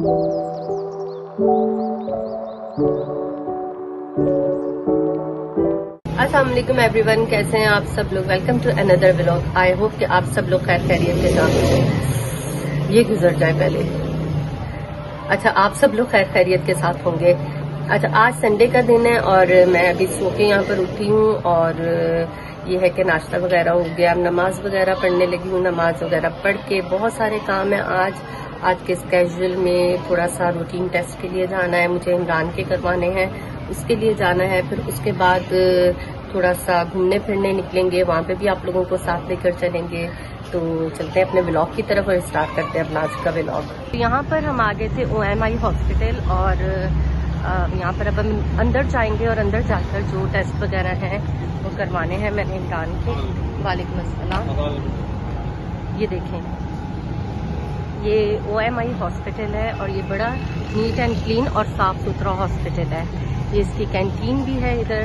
अस्सलाम वालेकुम एवरीवन, कैसे हैं आप सब लोग। Welcome to another vlog. I hope कि आप सब लोग खैर खैरियत के साथ, ये गुजर जाए पहले। अच्छा, आप सब लोग खैर खैरियत के साथ होंगे। अच्छा, आज संडे का दिन है और मैं अभी सो के यहाँ पर उठी हूँ और ये है कि नाश्ता वगैरह हो गया। अब नमाज वगैरह पढ़ने लगी हूँ। नमाज वगैरह पढ़ के बहुत सारे काम है आज के स्केड्यूल में। थोड़ा सा रूटीन टेस्ट के लिए जाना है, मुझे इमरान के करवाने हैं, उसके लिए जाना है। फिर उसके बाद थोड़ा सा घूमने फिरने निकलेंगे, वहां पे भी आप लोगों को साथ लेकर चलेंगे। तो चलते हैं अपने व्लॉग की तरफ और स्टार्ट करते हैं अपना आज का व्लॉग। तो यहाँ पर हम आ गए थे OMI हॉस्पिटल और यहाँ पर अब हम अंदर जाएंगे और अंदर जाकर जो टेस्ट वगैरह हैं वो करवाने हैं मैंने इमरान के। वालेकुम अस्सलाम। ये देखें, ये OMI हॉस्पिटल है और ये बड़ा नीट एंड क्लीन और साफ सुथरा हॉस्पिटल है। ये इसकी कैंटीन भी है इधर।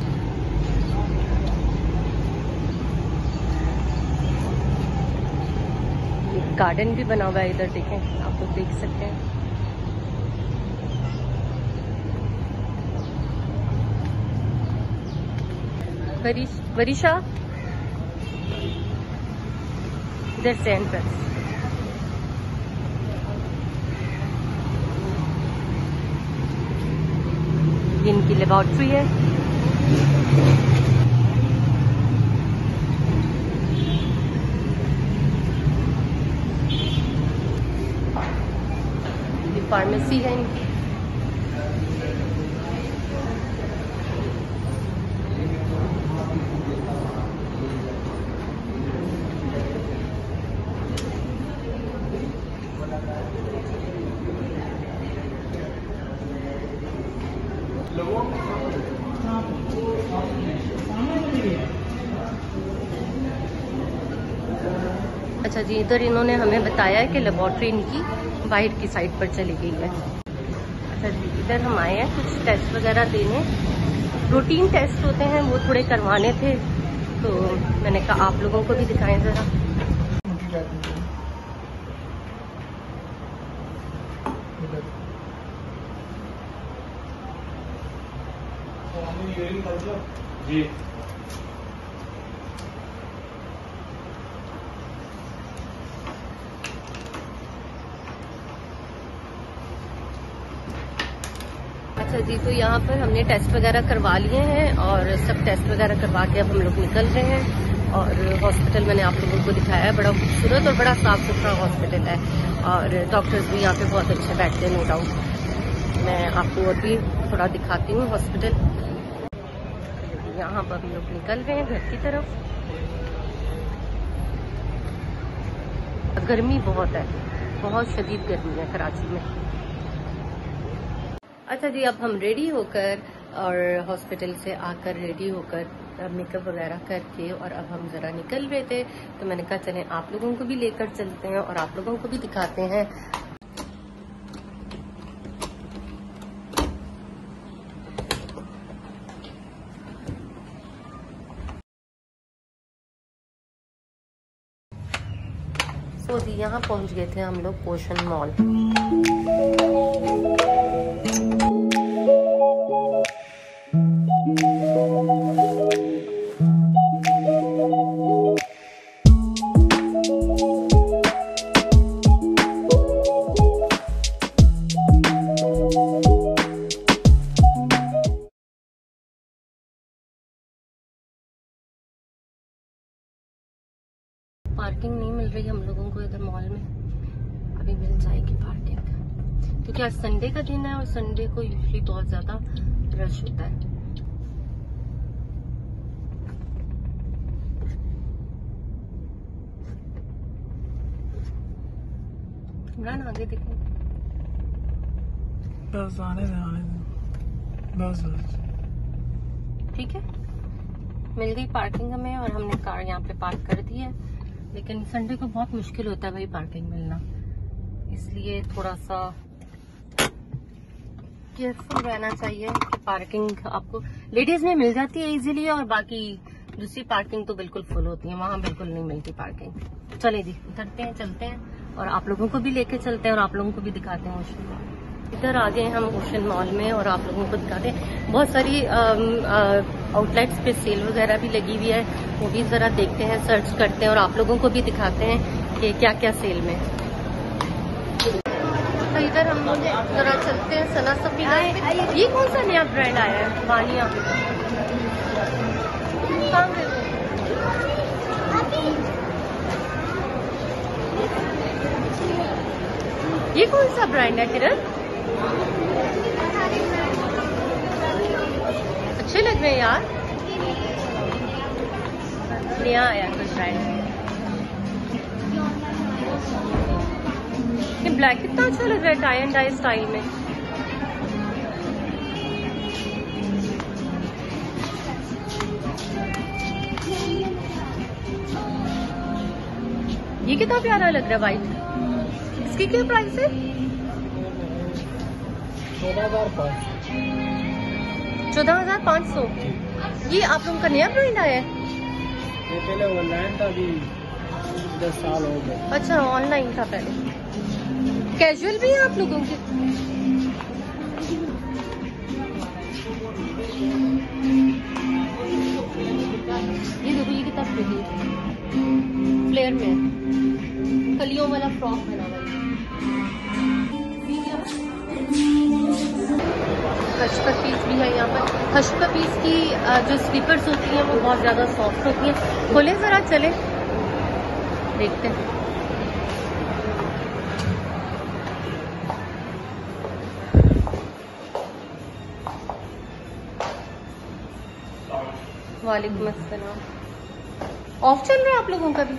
एक गार्डन भी बना हुआ है इधर, देखें, आप लोग देख सकते हैं। वरीशा इधर स्टैंड पर। ये इनकी लेबोरेटरी है। ये फार्मेसी है इनकी। अच्छा जी, इधर इन्होंने हमें बताया है कि लेबोरेटरी इनकी बाहर की साइड पर चली गई है। अच्छा जी, इधर हम आए हैं कुछ टेस्ट वगैरह देने। रूटीन टेस्ट होते हैं वो थोड़े करवाने थे, तो मैंने कहा आप लोगों को भी दिखाएं जरा। जी अच्छा जी, तो यहाँ पर हमने टेस्ट वगैरह करवा लिए हैं और सब टेस्ट वगैरह करवा के अब हम लोग निकल रहे हैं। और हॉस्पिटल मैंने आप लोगों को दिखाया है, बड़ा खूबसूरत और बड़ा साफ सुथरा हॉस्पिटल है और डॉक्टर्स भी यहाँ पे बहुत अच्छे बैठते हैं, नो डाउट। मैं आपको और भी थोड़ा दिखाती हूँ हॉस्पिटल। यहाँ पर हम लोग निकल रहे हैं घर की तरफ। गर्मी बहुत है, बहुत शदीद गर्मी है कराची में। अच्छा जी, अब हम रेडी होकर और हॉस्पिटल से आकर रेडी होकर मेकअप वगैरह करके और अब हम जरा निकल रहे थे, तो मैंने कहा चलें आप लोगों को भी लेकर चलते हैं और आप लोगों को भी दिखाते हैं। तो जी, यहाँ पहुंच गए थे हम लोग पोशन मॉल। पार्किंग नहीं मिल रही हम लोगों को इधर मॉल में, अभी मिल जाएगी पार्किंग, क्योंकि आज संडे का दिन है और संडे को यूजुअली बहुत ज्यादा रश होता है। इमरान आगे देखो, बस आने दे बस ठीक है। मिल गई पार्किंग हमें और हमने कार यहाँ पे पार्क कर दी है। लेकिन संडे को बहुत मुश्किल होता है भाई पार्किंग मिलना, इसलिए थोड़ा सा केयरफुल रहना चाहिए कि पार्किंग आपको लेडीज में मिल जाती है इजीली और बाकी दूसरी पार्किंग तो बिल्कुल फुल होती है, वहां बिल्कुल नहीं मिलती पार्किंग। चले जी, उतरते हैं, चलते हैं और आप लोगों को भी लेके चलते हैं और आप लोगों को भी दिखाते हैं ओशन मॉल। इधर आ गए हम ओशन मॉल में और आप लोगों को दिखाते हैं। बहुत सारी आउटलेट्स पे सेल वगैरह भी लगी हुई है, वो भी जरा देखते हैं, सर्च करते हैं और आप लोगों को भी दिखाते हैं कि क्या क्या सेल में। तो इधर हम लोग जरा चलते हैं सना सफीना। ये कौन सा नया ब्रांड आया है? वानिया। ये कौन सा ब्रांड है किरण? अच्छे लग रहे हैं यार, नया आया कुछ ब्रांड। ये ब्लैक कितना अच्छा लग रहा है टाई एंड डाई स्टाइल में। ये कितना प्यारा लग रहा है वाइट। इसकी क्या प्राइस है? 14,500। ये आप लोगों का नया ब्रांड आया है? ये पहले ऑनलाइन था, अभी 10 साल हो गए। अच्छा, ऑनलाइन था पहले। कैजुअल भी है आप लोगों के? ये देखो, ये कितना प्रिटी है, फ्लेयर में कलियों वाला फ्रॉक बना हुआ है। हश पपीस भी है यहाँ पर। हश पपीस की जो स्लीपर्स होती हैं वो बहुत ज्यादा सॉफ्ट होती हैं। खोले जरा, चले देखते हैं। वालेकुम अस्सलाम। ऑफ चल रहा है आप लोगों का भी?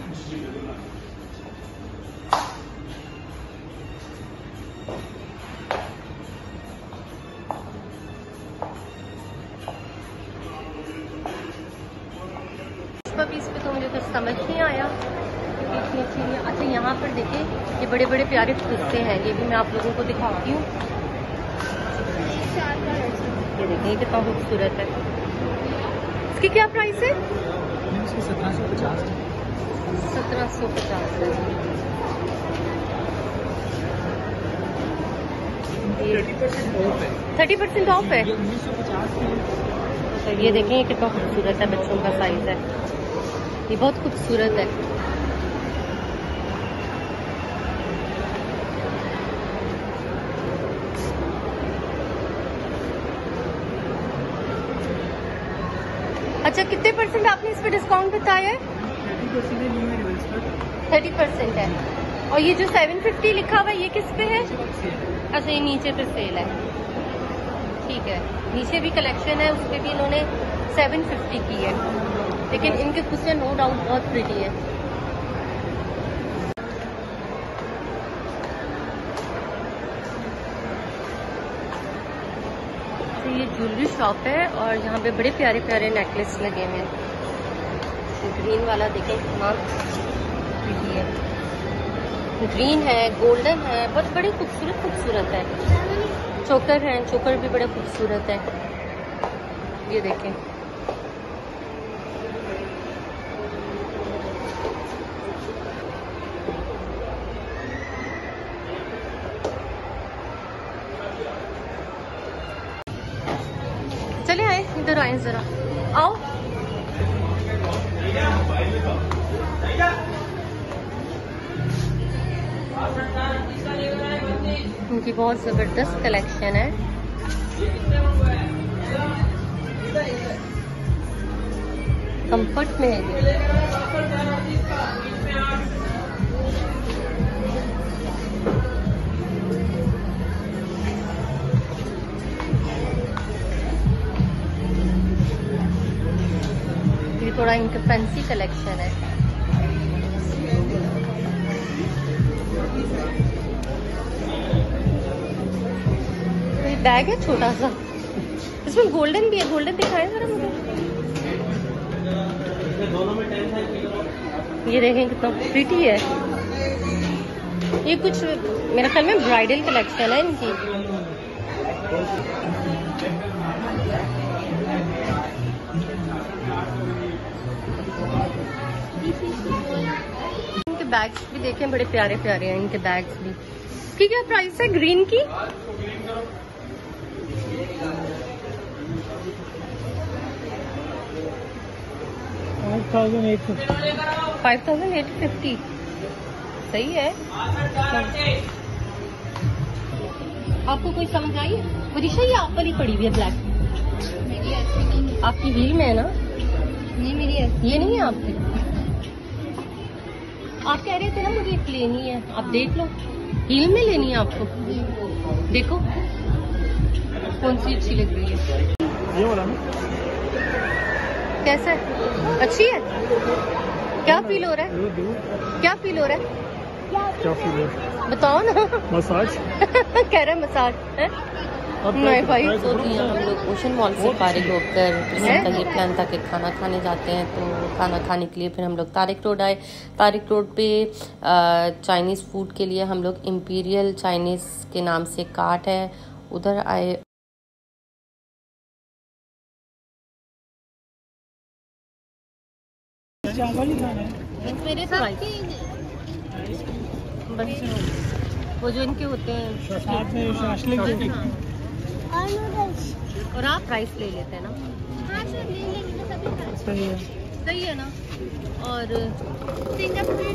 पीस पे तो मुझे कुछ समझ नहीं आया। अच्छा, यहाँ पर देखिए ये बड़े बड़े प्यारे कुर्ते हैं, ये भी मैं आप लोगों को दिखाती हूँ। ये देखिए कितना खूबसूरत है। इसकी क्या प्राइस है? 1750। 1750 है। 30% ऑफ है। 1950। तो ये देखें कितना खूबसूरत है, बच्चों का साइज है, ये बहुत खूबसूरत है। अच्छा, कितने परसेंट आपने इस पे डिस्काउंट बताया है? 30% है। और ये जो 750 लिखा हुआ है ये किस पे है? अच्छा, ये नीचे पे सेल है, ठीक है। नीचे भी कलेक्शन है, उस पे भी इन्होंने 750 की है, लेकिन इनके कुछ नो डाउट बहुत प्रिटी है। तो ये ज्वेलरी शॉप है और यहाँ पे बड़े प्यारे प्यारे नेकलेस लगे हुए हैं। ग्रीन वाला देखें कितना प्रिटी है, ग्रीन है, गोल्डन है, बहुत बड़े खूबसूरत खूबसूरत है। चोकर है, चोकर भी बड़े खूबसूरत है, ये देखें। चले आए, इधर आए जरा, आओ। उनकी बहुत जबरदस्त कलेक्शन है। कंफर्ट में है। ये थोड़ा इनका फैंसी कलेक्शन है। ये बैग है छोटा सा, इसमें गोल्डन भी है। गोल्डन दिखाए जरा मुझे। ये देखें कितना प्रिटी है। ये कुछ मेरे ख्याल में ब्राइडल कलेक्शन है इनकी। इनके बैग्स भी देखें, बड़े प्यारे प्यारे हैं इनके बैग्स भी। ठीक है, प्राइस है ग्रीन की 5850। सही है। आपको कोई समझ आई है? वरीशा ये आप वाली पड़ी हुई है ब्लैक, आपकी हील में है ना? नहीं मेरी है, ये नहीं है आपकी। आप कह रहे थे ना मुझे एक लेनी है, आप देख लो। हील में लेनी है आपको? देखो कौन सी अच्छी लग रही है। ये वाला ना कैसा है? अच्छी है? क्या फील हो रहा है? क्या फील हो रहा है? क्या फील है? बताओ ना। मसाज कह रहे मसाज है? नहीं भाई। तो यहाँ हम लोग ओशन मॉल से फारिग होकर का ये प्लान था कि खाना खाने जाते हैं, तो खाना खाने के लिए फिर हम लोग तारिक रोड आए। तारिक रोड पे चाइनीज़ फूड के लिए हम लोग इम्पीरियल चाइनीज़ के नाम से कार्ट है, उधर आए। मेरे तो वो जो इनके होते हैं और आप राइस ले लेते हैं ना? सही है ना। और सिंगापुरी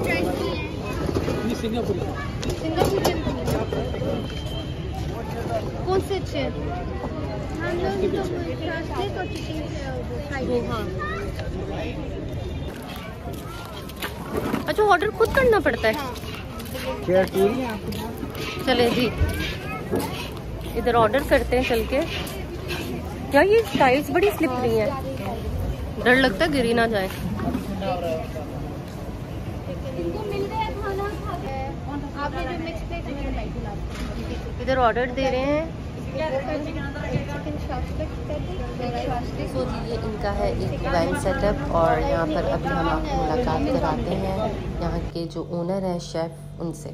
कौन से अच्छे हैं? हाँ। अच्छा, ऑर्डर खुद करना पड़ता है? क्या चले जी, इधर ऑर्डर करते हैं चल के। क्या ये टाइल्स बड़ी स्लिपरी हैं, डर लगता है गिरी ना जाए। इधर ऑर्डर दे रहे हैं। सो जी, ये इनका है एक वैन सेटअप, और यहाँ पर अभी हम आपको मुलाकात कराते हैं यहाँ के जो ओनर हैं, शेफ, उनसे।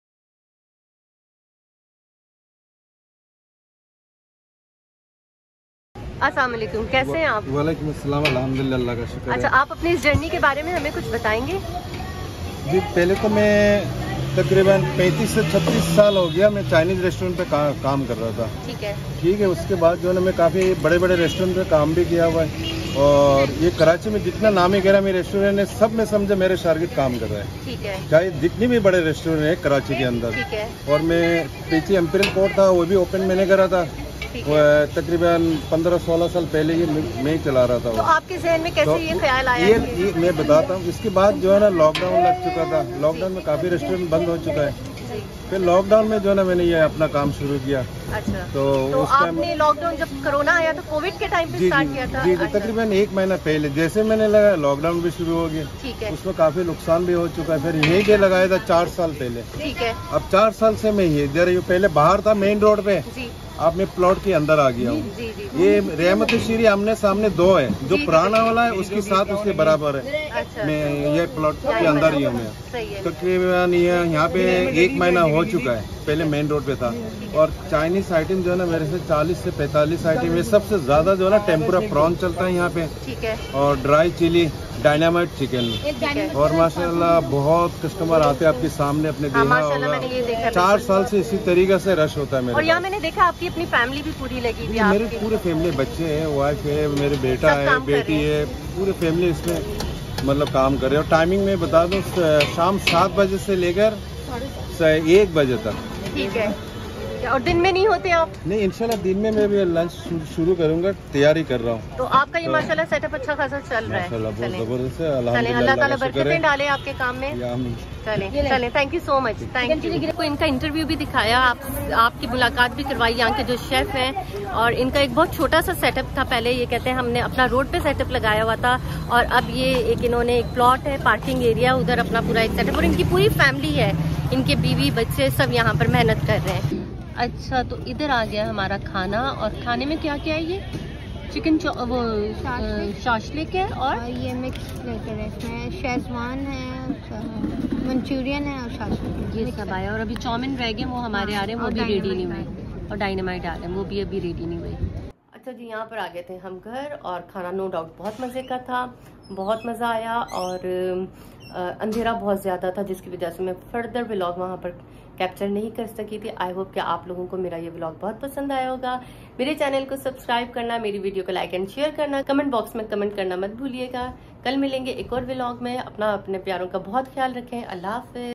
अस्सलाम वालेकुम, कैसे हैं आप? वालेकुम अस्सलाम, अल्हम्दुलिल्लाह, अल्लाह का शुक्र है। अच्छा, आप अपनी इस जर्नी के बारे में हमें कुछ बताएंगे? जी, पहले तो मैं तकरीबन 35 से 36 साल हो गया मैं चाइनीज़ रेस्टोरेंट पे काम कर रहा था। ठीक है। उसके बाद जो है ना मैं काफ़ी बड़े बड़े रेस्टोरेंट पे काम भी किया हुआ है, और ये कराची में जितना नामी गिरामी रेस्टोरेंट है सब में समझे मेरे शागिर्द काम कर रहे हैं। ठीक है। चाहे जितनी भी बड़े रेस्टोरेंट है कराची के अंदर। ठीक है। और मैं पीछे एम्पीरियल कोर्ट था, वो भी ओपन मैंने करा था, तकरीबन 15-16 साल पहले ही मैं ही चला रहा था। तो आपके जहन में कैसे ये ख्याल आया? ये मैं बताता हूँ। इसके बाद जो है ना लॉकडाउन लग चुका था, लॉकडाउन में काफ़ी रेस्टोरेंट बंद हो चुका है। फिर लॉकडाउन में जो है ना मैंने ये अपना काम शुरू किया। अच्छा। तो उस टाइम आपने लॉकडाउन जब कोरोना आया तो कोविड के टाइम पे स्टार्ट किया था? जी, तकरीबन 1 महीना पहले जैसे मैंने लगा लॉकडाउन भी शुरू हो गया। ठीक है। उसमें काफ़ी नुकसान भी हो चुका है। फिर यहीं पे लगाया था 4 साल पहले। ठीक है। अब 4 साल से मैं ये पहले बाहर था मेन रोड पे, जी। अब मैं प्लॉट के अंदर आ गया हूँ। ये रहमत शीरी आमने सामने 2 है, जो पुराना वाला है उसके साथ उसके बराबर है। अच्छा। मैं ये प्लॉट के अंदर ही हूँ मैं। तकरीबन यहाँ पे 1 महीना हो चुका है, पहले मेन रोड पे था। और चाइनीज आइटम जो है ना मेरे से 40 से 45 आइटम है। सबसे ज्यादा जो है ना टेम्पुरा प्रॉन चलता है यहाँ पे। ठीक है। और ड्राई चिली, डायनामाइट चिकन। और माशाल्लाह बहुत कस्टमर आते हैं आपके सामने, अपने देखा होगा 4 साल से इसी तरीके से रश होता है मेरे। और यहाँ मैंने देखा आपकी अपनी फैमिली भी पूरी लगी हुई है। मेरे पूरे फैमिली, बच्चे हैं, वाइफ है, मेरे बेटा है, बेटी है, पूरे फैमिली इसमें मतलब काम कर रहे हैं। और टाइमिंग में बता दूं, शाम 7 बजे से लेकर 1 बजे तक। ठीक है। और दिन में नहीं होते आप? नहीं, इंशाल्लाह दिन में मैं भी लंच शुरू करूंगा, तैयारी कर रहा हूँ। तो आपका ये माशाल्लाह सेटअप अच्छा खासा चल रहा है। बहुत जबरदस्त है, अल्लाह ताला बरकतें डाले आपके काम में। चलें, thank you so much, thank you. को इनका इंटरव्यू भी दिखाया, आपकी मुलाकात भी करवाई यहाँ के जो शेफ हैं। और इनका एक बहुत छोटा सा सेटअप था पहले, ये कहते हैं हमने अपना रोड पे सेटअप लगाया हुआ था, और अब ये इन्होंने एक प्लॉट है, पार्किंग एरिया, उधर अपना पूरा एक सेटअप, और इनकी पूरी फैमिली है, इनके बीवी बच्चे सब यहाँ पर मेहनत कर रहे हैं। अच्छा, तो इधर आ गया हमारा खाना, और खाने में क्या क्या है? ये चिकन वो शाशलिक है, और ये मिक्स लेकर है, इसमें शेजवान है, मंचूरियन है और शाशलिक, ये सब आया। और अभी चाउमीन रह गए, वो हमारे आ रहे हैं, वो भी रेडी नहीं हुए, और डायनामाइट आ रहे हैं, वो भी अभी रेडी नहीं हुए। अच्छा जी, यहाँ पर आ गए थे हम घर और खाना नो डाउट बहुत मजे का था, बहुत मजा आया और अंधेरा बहुत ज्यादा था जिसकी वजह से मैं फर्दर व्लॉग वहां पर कैप्चर नहीं कर सकी थी। आई होप कि आप लोगों को मेरा ये व्लॉग बहुत पसंद आया होगा। मेरे चैनल को सब्सक्राइब करना, मेरी वीडियो को लाइक एंड शेयर करना, कमेंट बॉक्स में कमेंट करना मत भूलिएगा। कल मिलेंगे एक और व्लॉग में। अपने प्यारों का बहुत ख्याल रखें। अल्लाह हाफिज।